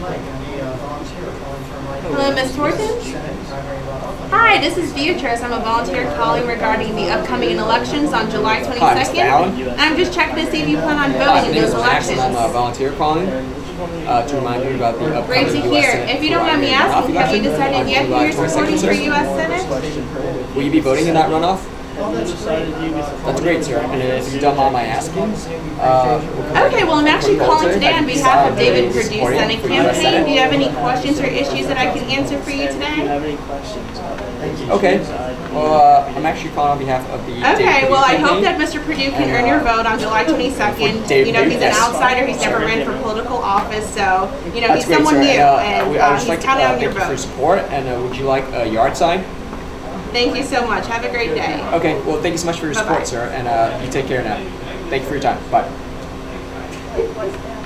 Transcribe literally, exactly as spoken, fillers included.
Hello, Miz Torkins. Hi, this is Beatrice. I'm a volunteer calling regarding the upcoming elections on July twenty-second. And I'm just checking to see if you plan on voting in those elections. I'm a volunteer calling uh, to remind you about the upcoming Great to U S hear. Senate If you don't mind me asking, have you decided yet who you're supporting for U S Senate? Will you be voting in that runoff? That's great, sir. And if you don't mind my asking, uh, okay, well, I'm actually calling today on behalf of David Perdue Senate campaign. Do you have any questions or issues that I can answer for you today? Okay. Well, uh, I'm actually calling on behalf of the Okay, well, I hope that Mister Perdue can earn your vote on July twenty-second. You know, he's an outsider. He's never ran for political office, so, you know, he's someone new, and uh, he's counting on your vote. Thank you for your support, and uh, would you like a yard sign? Thank you so much. Have a great day. Okay, well, thank you so much for your support, sir, and uh, you take care now. Thank you for your time. Bye.